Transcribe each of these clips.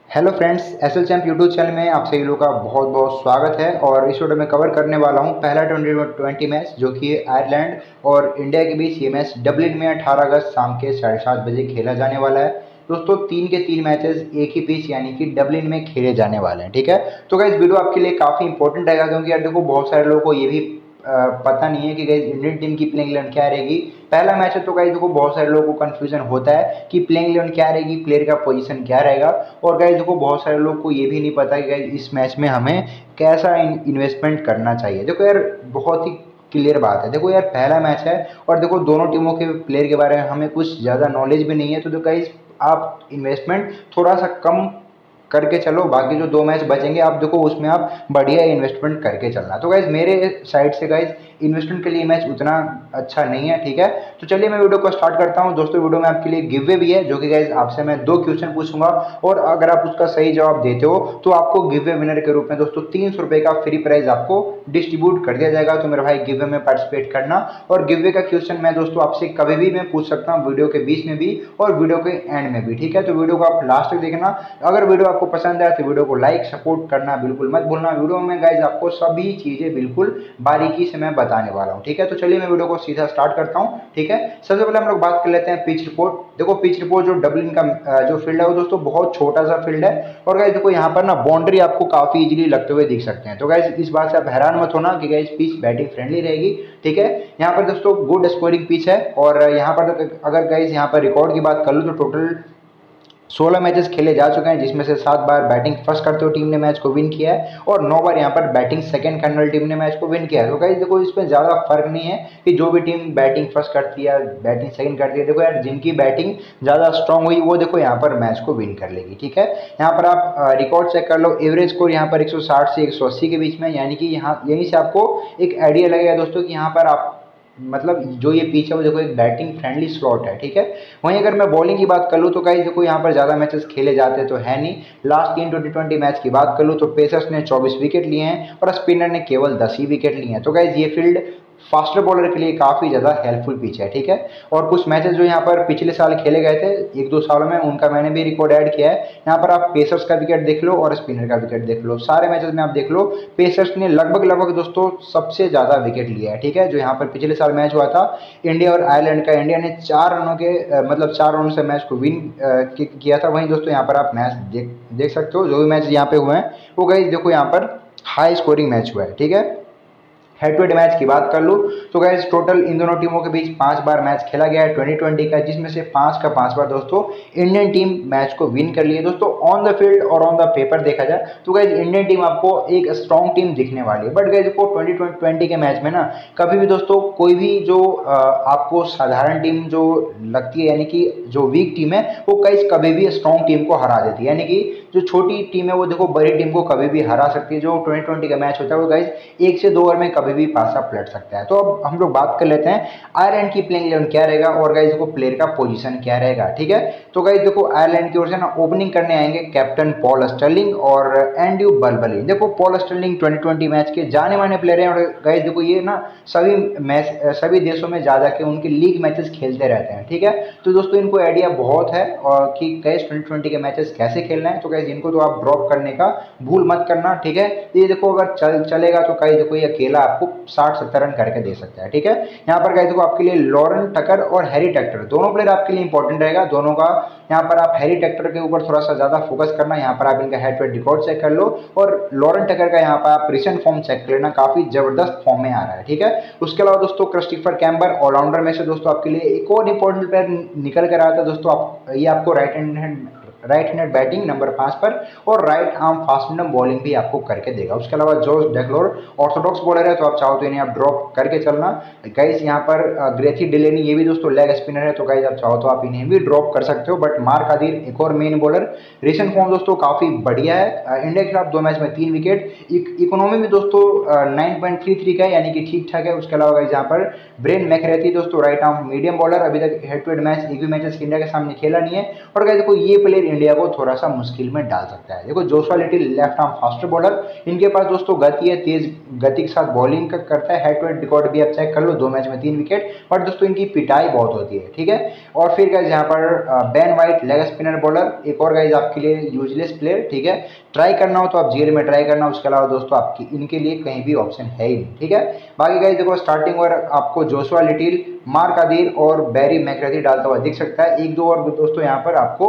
Hello friends, SL champ YouTube channel में आप सभी लोगों का बहुत बहुत स्वागत है। और इस वीडियो में कवर करने वाला हूं पहला 2020 मैच जो कि आयरलैंड और इंडिया के बीच ये मैच डबलिन में 18 अगस्त शाम के 7:30 बजे खेला जाने वाला है। दोस्तों, तीन के तीन मैचेस एक ही पिच यानी कि डबलिन में खेले जाने वाले हैं। ठीक है, तो गाइस वीडियो आपके लिए काफ़ी इंपॉर्टेंट रहेगा क्योंकि यार देखो, बहुत सारे लोगों को ये भी पता नहीं है कि गाइस इंडियन टीम की प्लेइंग 11 क्या रहेगी। पहला मैच है तो गाइस देखो, बहुत सारे लोगों को कंफ्यूजन होता है कि प्लेइंग 11 क्या रहेगी, प्लेयर का पोजीशन क्या रहेगा। और गाइस देखो, बहुत सारे लोग को ये भी नहीं पता कि गाइस इस मैच में हमें कैसा इन्वेस्टमेंट करना चाहिए। देखो यार, बहुत ही क्लियर बात है। देखो यार, पहला मैच है और देखो दोनों टीमों के प्लेयर के बारे में हमें कुछ ज़्यादा नॉलेज भी नहीं है। तो देखो गाइस, आप इन्वेस्टमेंट थोड़ा सा कम करके चलो, बाकी जो दो मैच बचेंगे आप देखो उसमें आप बढ़िया इन्वेस्टमेंट करके चलना। तो गाइज मेरे साइड से गाइज इन्वेस्टमेंट के लिए मैच उतना अच्छा नहीं है। ठीक है, तो चलिए मैं वीडियो को स्टार्ट करता हूं। दोस्तों, वीडियो में आपके लिए गिव वे भी है जो कि गाइज आपसे मैं दो क्वेश्चन पूछूंगा और अगर आप उसका सही जवाब देते हो तो आपको गिव वे विनर के रूप में दोस्तों 300 रुपए का फ्री प्राइज आपको डिस्ट्रीब्यूट कर दिया जाएगा। तो मेरे भाई गिव वे में पार्टिसिपेट करना। और गिव वे का क्वेश्चन मैं दोस्तों आपसे कभी भी मैं पूछ सकता हूँ, वीडियो के बीच में भी और वीडियो के एंड में भी। ठीक है, तो वीडियो को आप लास्ट तक देखना। अगर वीडियो आपको पसंद आए तो वीडियो को लाइक सपोर्ट करना बिल्कुल मत भूलना। वीडियो में गाइज आपको सभी चीजें बिल्कुल बारीकी से मैं बताने वाला हूँ। ठीक है, तो चलिए मैं वीडियो को सीधा स्टार्ट करता हूँ। ठीक है, सबसे पहले हम लोग बात कर लेते हैं पिच रिपोर्ट। देखो, पिच रिपोर्ट जो डबलिन का जो फील्ड है वो दोस्तों बहुत छोटा सा फील्ड है। और गाइज देखो, यहाँ पर ना बाउंड्री आपको काफी इजीली लगते हुए दिख सकते हैं। तो गाइज इस बात से आप हैरान मत होना कि गाइज पिच बैटिंग फ्रेंडली रहेगी। ठीक है, यहाँ पर दोस्तों गुड स्कोरिंग पिच है। और यहाँ पर अगर गाइज यहाँ पर रिकॉर्ड की बात कर लो तो टोटल 16 मैचेस खेले जा चुके हैं, जिसमें से 7 बार बैटिंग फर्स्ट करते हुए टीम ने मैच को विन किया है और 9 बार यहाँ पर बैटिंग सेकंड करने वाली टीम ने मैच को विन किया है। तो गाइस देखो, इसमें ज़्यादा फर्क नहीं है कि जो भी टीम बैटिंग फर्स्ट करती है बैटिंग सेकंड करती है। देखो यार, जिनकी बैटिंग ज़्यादा स्ट्रांग हुई वो देखो यहाँ पर मैच को विन कर लेगी। ठीक है, यहाँ पर आप रिकॉर्ड चेक कर लो। एवरेज स्कोर यहाँ पर 160 से 180 के बीच में, यानी कि यहाँ यहीं से आपको एक आइडिया लगेगा दोस्तों कि यहाँ पर आप मतलब जो ये पिच है वो देखो एक बैटिंग फ्रेंडली स्लॉट है। ठीक है, वहीं अगर मैं बॉलिंग की बात कर लूँ तो गाइस देखो, यहाँ पर ज़्यादा मैचेस खेले जाते तो है नहीं। लास्ट तीन 2020 मैच की बात कर लूँ तो पेसर्स ने 24 विकेट लिए हैं और स्पिनर ने केवल 10 ही विकेट लिए हैं। तो गाइस ये फील्ड फास्टर बॉलर के लिए काफ़ी ज़्यादा हेल्पफुल पिच है। ठीक है, और कुछ मैचेस जो यहाँ पर पिछले साल खेले गए थे एक दो सालों में, उनका मैंने भी रिकॉर्ड ऐड किया है। यहाँ पर आप पेसर्स का विकेट देख लो और स्पिनर का विकेट देख लो, सारे मैचेस में आप देख लो पेसर्स ने लगभग लगभग दोस्तों सबसे ज़्यादा विकेट लिया है। ठीक है, जो यहाँ पर पिछले साल मैच हुआ था इंडिया और आयरलैंड का, इंडिया ने 4 रनों के मतलब 4 रनों से मैच को विन किया था। वहीं दोस्तों यहाँ पर आप मैच देख सकते हो, जो भी मैच यहाँ पे हुए हैं वो गाइस देखो यहाँ पर हाई स्कोरिंग मैच हुआ है। ठीक है, हेड टू हेड मैच की बात कर लूँ तो गाइस टोटल इन दोनों टीमों के बीच 5 बार मैच खेला गया है 2020 का, जिसमें से 5 का 5 बार दोस्तों इंडियन टीम मैच को विन कर ली है। दोस्तों, ऑन द फील्ड और ऑन द पेपर देखा जाए तो गाइस इंडियन टीम आपको एक स्ट्रॉन्ग टीम दिखने वाली है। बट गाइस देखो, 2020 के मैच में ना कभी भी दोस्तों कोई भी जो आपको साधारण टीम जो लगती है, यानी कि जो वीक टीम है वो गाइस कभी भी स्ट्रॉन्ग टीम को हरा देती है। यानी कि जो छोटी टीम है वो देखो बड़ी टीम को कभी भी हरा सकती है। जो 2020 का मैच होता है वो गाइस 1 से 2 ओवर में कभी भी पासा पलट सकता है। तो अब हम लोग बात कर लेते हैं आयरलैंड की प्लेइंग 11 क्या रहेगा और गाइस देखो प्लेयर का पोजीशन क्या रहेगा। ठीक है, तो गाइस देखो आयरलैंड की ओर से ना ओपनिंग करने आएंगे कैप्टन पॉल स्टर्लिंग और एंड्रू बल्बली। देखो, पॉल स्टर्लिंग 2020 मैच के जाने माने प्लेयर हैं और गाइस देखो ये ना सभी मैच सभी देशों में जा जाके उनके लीग मैचेस खेलते रहते हैं। ठीक है, तो दोस्तों इनको आइडिया बहुत है और कि गाइस 2020 के मैचेस कैसे खेलना है। तो गाइस इनको तो आप ड्रॉप करने का भूल मत करना। ठीक है, ये देखो अगर चलेगा तो गाइस देखो ये अकेला आपको 60-70 रन करके दे सकता है। ठीक है, यहाँ पर गाइस देखो आपके लिए लॉरेन टकर और हैरी टेक्टर दोनों प्लेयर आपके लिए इंपॉर्टेंट रहेगा। दोनों का यहाँ पर आप हैरी टेक्टर के ऊपर थोड़ा सा ज्यादा फोकस करना। यहाँ पर आप इनका head to head record check कर लो और लॉरेन टकर का यहाँ पर आप रिसेंट फॉर्म चेक कर लेना, काफी जबरदस्त फॉर्म में आ रहा है। ठीक है, उसके अलावा दोस्तों क्रिस्टोफर कैम्बर ऑलराउंडर में से दोस्तों आपके लिए एक और इंपॉर्टेंट प्लेयर निकल कर आया था दोस्तों। ये आपको राइट हैंडेड बैटिंग नंबर 5 पर और right arm fast medium bowling भी आपको करके देगा। उसके अलावा जोश डेक्लोर ऑर्थोडॉक्स बॉलर है, तो आप चाहो तो इन्हें आप ड्रॉप करके चलना। गाइस यहाँ पर ग्रेथी डिलेनी ये भी दोस्तों लेग स्पिनर है, तो गाइस आप चाहो तो आप इन्हें भी ड्रॉप कर सकते हो। बट मार्क आदिर एक और मेन बॉलर, रिसेंट फॉर्म दोस्तों काफी बढ़िया है। इंडिया के खिलाफ 2 मैच में 3 विकेट, इकोनॉमी में दोस्तों 9.33 का है, यानी कि ठीक ठाक है। उसके अलावा गाइस यहाँ पर ब्रेन मैकरेथी दोस्तों राइट आर्म मीडियम बॉलर, अभी तक हेड टू हेड मैच एक भी मैचेस इंडिया के सामने खेला नहीं है। और गाइस देखो ये प्लेयर इंडिया को थोड़ा सा मुश्किल में डाल सकता है। देखो Joshua Little left arm faster bowler, इनके पास दोस्तों गति है, तेज गति के साथ बॉलिंग करता है। हेड टू हेड रिकॉर्ड भी आप चेक कर लो, 2 मैच में 3 विकेट, बट दोस्तों इनकी पिटाई बहुत होती है, ठीक है। और फिर गाइज यहाँ पर Ben White leg spinner bowler, एक और गाइज आपके लिए यूजलेस प्लेयर, ठीक है। ट्राई करना हो तो आप जीएल में ट्राई करना, उसके अलावा दोस्तों आपकी इनके लिए कहीं भी ऑप्शन है ही नहीं, ठीक है। बाकी गाइज देखो स्टार्टिंग ओवर आपको जोशुआ लिटिल, मार्क आदिर और बैरी मैकग्राथी डालता हुआ दिख सकता है। एक दो और दोस्तों यहाँ पर आपको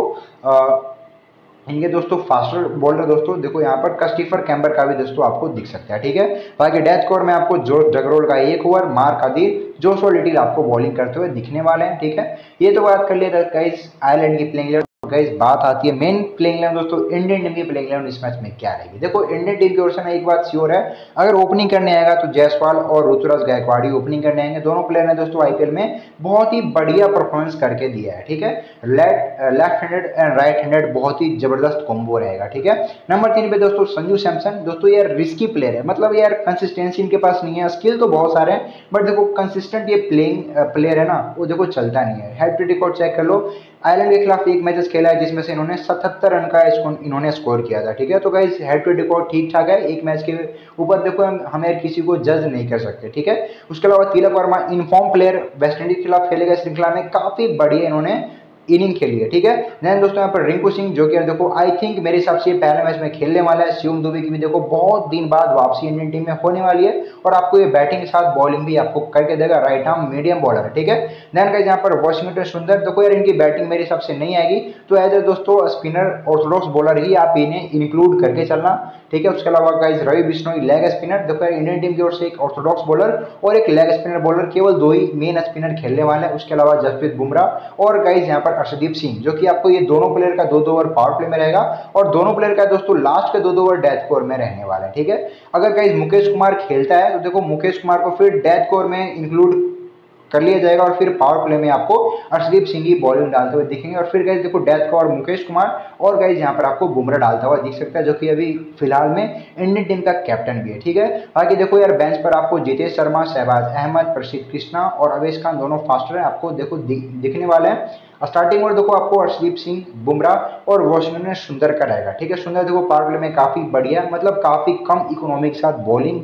इनके दोस्तों फास्टर बॉलर दोस्तों देखो यहाँ पर क्रिस्टोफर कैम्बर का भी दोस्तों आपको दिख सकता है, ठीक है। बाकी डेथ ओवर में आपको जॉर्ज जगरोल का 1 over, Mark Adair, Joshua Little आपको बॉलिंग करते हुए दिखने वाले हैं, ठीक है। ये तो बात कर लिया गाइस आयरलैंड की प्लेइंग गाइस, बात आती है मेन प्लेइंग इलेवन दोस्तों, इंडियन टीम की प्लेइंग इलेवन इस मैच में क्या रहेगी। देखो इंडियन टीम की ओर से ना एक बात श्योर है, अगर ओपनिंग करने आएगा तो जायसवाल और ऋतुराज गायकवाड़ ही ओपनिंग करने आएंगे। दोनों प्लेयर ने दोस्तों आईपीएल में बहुत ही बढ़िया परफॉर्मेंस करके दिया है, ठीक है। Left handed and right handed बहुत ही जबरदस्त कॉम्बो रहेगा, ठीक है। नंबर 3 पे दोस्तों संजू सैमसन, दोस्तों यार रिस्की प्लेयर है, मतलब यार कंसिस्टेंसी इनके पास नहीं है, स्किल तो बहुत सारे हैं बट देखो कंसिस्टेंट ये प्लेइंग प्लेयर है ना, वो देखो चलता नहीं है। हेड टू रिकॉर्ड चेक कर लो, आयरलैंड के खिलाफ 1 मैचेस खेला है जिसमें से इन्होंने 77 रन का इन्होंने स्कोर किया था, ठीक है। तो गाइस हेड टू रिकॉर्ड ठीक ठाक है, एक मैच के ऊपर देखो हमें किसी को जज नहीं कर सकते, ठीक है। उसके अलावा Tilak Varma in form player, West Indies के खिलाफ खेले गए श्रृंखला में काफी बढ़िया इन्होंने इनिंग खेली है, ठीक है। देन दोस्तों यहाँ पर रिंकू सिंह जो कि देखो आई थिंक मेरे हिसाब से पहले मैच में खेलने वाला है। शिवम दुबे की भी देखो बहुत दिन बाद वापसी इंडियन टीम में होने वाली है और आपको ये बैटिंग के साथ बॉलिंग भी आपको करके देगा, राइट आर्म मीडियम बॉलर है, ठीक है। देन गाइस यहाँ पर वॉशिंगटन सुंदर, देखो यार इनकी बैटिंग मेरे हिसाब से नहीं आएगी, तो एज ए दोस्तों स्पिनर ऑर्थोडॉक्स बॉलर ही आप इन्हें इंक्लूड करके चलना, ठीक है। उसके अलावा guys Ravi Bishnoi leg spinner, देखो इंडियन टीम की ओर से एक ऑर्थोडॉक्स बॉलर और एक लेग स्पिनर बॉलर, केवल 2 ही मेन स्पिनर खेलने वाले हैं। उसके अलावा जसप्रीत बुमराह और गाइस यहाँ पर अर्शदीप सिंह, जो कि आपको ये दोनों प्लेयर का 2-2 ओवर पावर प्ले में रहेगा और दोनों प्लेयर का दोस्तों लास्ट के 2-2 ओवर डेथ ओवर में रहने वाला है, ठीक है। अगर गाइस मुकेश कुमार खेलता है तो देखो मुकेश कुमार को फिर डेथ ओवर में इंक्लूड कर लिया जाएगा और फिर पावर प्ले में आपको अर्शदीप सिंह की बॉलिंग डालते हुए दिखेंगे। और फिर गाइस देखो डेथ का और मुकेश कुमार और गाइस यहाँ पर आपको बुमराह डालता हुआ दिख सकता है, जो कि अभी फिलहाल में इंडियन टीम का कैप्टन भी है, ठीक है। बाकी देखो यार बेंच पर आपको जितेश शर्मा, शहबाज अहमद, प्रसिद्ध कृष्णा और अवेश खान दोनों फास्टर है, आपको देखो दिखने वाले हैं। स्टार्टिंग में देखो आपको अर्शदीप सिंह, बुमराह और वॉशिंगटन सुंदर का रहेगा, ठीक है। सुंदर देखो पावर प्ले में काफी बढ़िया, मतलब काफी कम इकोनॉमी के साथ बॉलिंग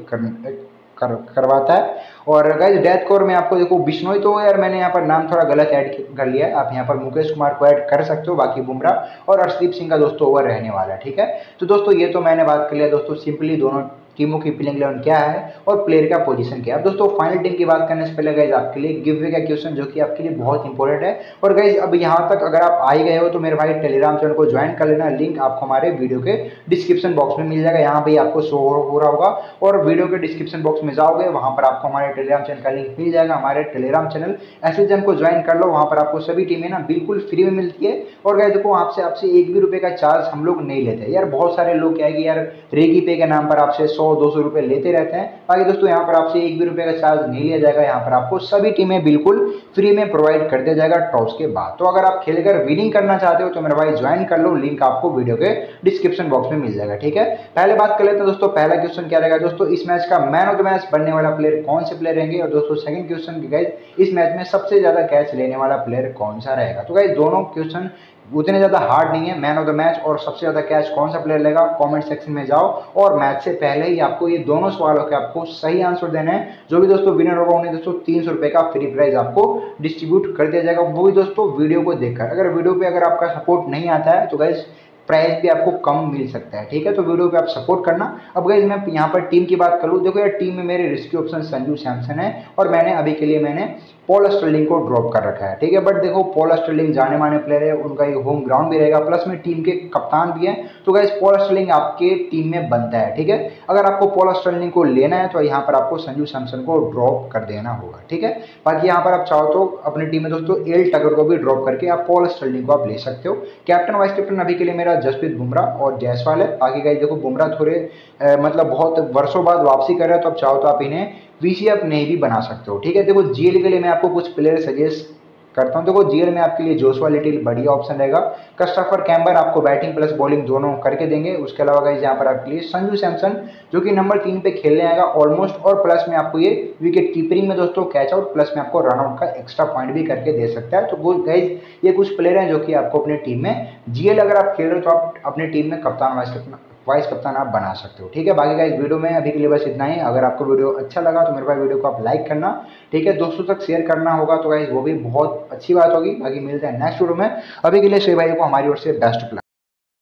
करवाता है। और गाइस डेथ कोर में आपको देखो बिश्नोई, तो यार मैंने यहाँ पर नाम थोड़ा गलत ऐड कर लिया है, आप यहाँ पर मुकेश कुमार को ऐड कर सकते हो। बाकी बुमराह और अर्शदीप सिंह का दोस्तों ओवर रहने वाला है, ठीक है। तो दोस्तों ये तो मैंने बात कर लिया दोस्तों सिंपली दोनों टीमों की प्लेइंग इलेवन क्या है और प्लेयर का पोजीशन क्या है। अब दोस्तों फाइनल टीम की बात करने से पहले गाइज आपके लिए गिव अवे का क्वेश्चन जो कि आपके लिए बहुत इंपॉर्टेंट है। और गाइज अब यहाँ तक अगर आप आ ही गए हो तो मेरे भाई टेलीग्राम चैनल को ज्वाइन कर लेना, लिंक आपको हमारे वीडियो के डिस्क्रिप्शन बॉक्स में मिल जाएगा, यहाँ पे आपको शो हो रहा होगा। और वीडियो के डिस्क्रिप्शन बॉक्स में जाओगे वहां पर आपको हमारे टेलीग्राम चैनल का लिंक मिल जाएगा। हमारे टेलीग्राम चैनल एसएचएम को ज्वाइन कर लो, वहां पर आपको सभी टीमें ना बिल्कुल फ्री में मिलती है। और गाइज देखो आपसे 1 भी रुपए का चार्ज हम लोग नहीं लेते यार, बहुत सारे लोग क्या है कि यार रेगी पे के नाम पर आपसे 100-200 रुपए लेते रहते हैं। बाकी दोस्तों यहाँ पर आपसे 1 भी रुपए का चार्ज नहीं लिया जाएगा, यहाँ पर आपको सभी टीमें बिल्कुल फ्री में प्रोवाइड कर दिया जाएगा टॉस के बाद। तो अगर आप खेलकर विनिंग करना चाहते हो तो मेरे भाई ज्वाइन कर लो, लिंक आपको वीडियो के डिस्क्रिप्शन बॉक्स में मिल जाएगा, ठीक है। पहले बात कर लेते हैं दोस्तों, पहला क्वेश्चन क्या रहेगा दोस्तों, इस मैच का मैन ऑफ द मैच बनने वाला प्लेयर कौन से प्लेयर रहेंगे। और दोस्तों सेकंड क्वेश्चन गाइस, इस मैच में सबसे ज्यादा कैच लेने वाला प्लेयर कौन सा रहेगा। तो गाइस दोनों क्वेश्चन उतने ज्यादा हार्ड नहीं है, मैन ऑफ द मैच और सबसे ज्यादा कैच कौन सा प्लेयर लेगा, कमेंट सेक्शन में जाओ और मैच से पहले ही आपको ये दोनों सवालों के आपको सही आंसर देने हैं। जो भी दोस्तों विनर होगा उन्हें दोस्तों 300 रुपए का फ्री प्राइज आपको डिस्ट्रीब्यूट कर दिया जाएगा, वो भी दोस्तों वीडियो को देखकर। अगर वीडियो पे अगर आपका सपोर्ट नहीं आता है तो गाइस प्राइस भी आपको कम मिल सकता है, ठीक है। तो वीडियो पे आप सपोर्ट करना। अब गाइस मैं यहाँ पर टीम की बात करूँ, देखो यार टीम में मेरे रिस्की ऑप्शन संजू सैमसन है और मैंने अभी के लिए मैंने पॉल स्टर्लिंग को ड्रॉप कर रखा है, ठीक है। बट देखो पॉल स्टर्लिंग जाने माने प्लेयर है, उनका ये होम ग्राउंड भी रहेगा, प्लस में टीम के कप्तान भी है, तो गाइस पॉल स्टर्लिंग आपके टीम में बनता है, ठीक है। अगर आपको पॉल स्टर्लिंग को लेना है तो यहाँ पर आपको संजू सैमसन को ड्रॉप कर देना होगा, ठीक है। बाकी यहाँ पर आप चाहो तो अपनी टीम में दोस्तों एल टगर को भी ड्रॉप करके आप पॉल स्टर्लिंग को आप ले सकते हो। कैप्टन वाइस कैप्टन अभी के लिए मेरा जसप्रीत बुमराह और जायसवाल है। बाकी गाइस देखो बुमराह थोड़े मतलब बहुत वर्षों बाद वापसी कर रहे हैं, तो आप चाहो तो आप इन्हें वीसीएफ नहीं भी बना सकते हो, ठीक है। देखो जीएल के लिए मैं आपको कुछ प्लेयर सजेस्ट करता हूँ। देखो जीएल में आपके लिए जोशुआ लिटिल बढ़िया ऑप्शन रहेगा। क्रिस्टोफर कैम्बर आपको बैटिंग प्लस बॉलिंग दोनों करके देंगे। उसके अलावा गाइस यहाँ पर आपके लिए संजू सैमसन जो कि नंबर 3 पे खेलने आएगा ऑलमोस्ट, और प्लस में आपको ये विकेट कीपिंग में दोस्तों कैच आउट प्लस में आपको रन आउट का एक्स्ट्रा पॉइंट भी करके दे सकता है। तो वो गाइस ये कुछ प्लेयर हैं जो कि आपको अपनी टीम में जीएल अगर आप खेल रहे हो तो आप अपनी टीम में कप्तान वाइस कप्तान आप बना सकते हो। ठीक है, बाकी गाइस वीडियो में अभी के लिए बस इतना ही। अगर आपको वीडियो अच्छा लगा तो मेरे भाई वीडियो को आप लाइक करना, ठीक है, दोस्तों तक शेयर करना होगा तो गाइस वो भी बहुत अच्छी बात होगी। बाकी मिलते हैं नेक्स्ट वीडियो में। अभी के लिए सभी भाई को हमारी ओर से बेस्ट ऑफ लक।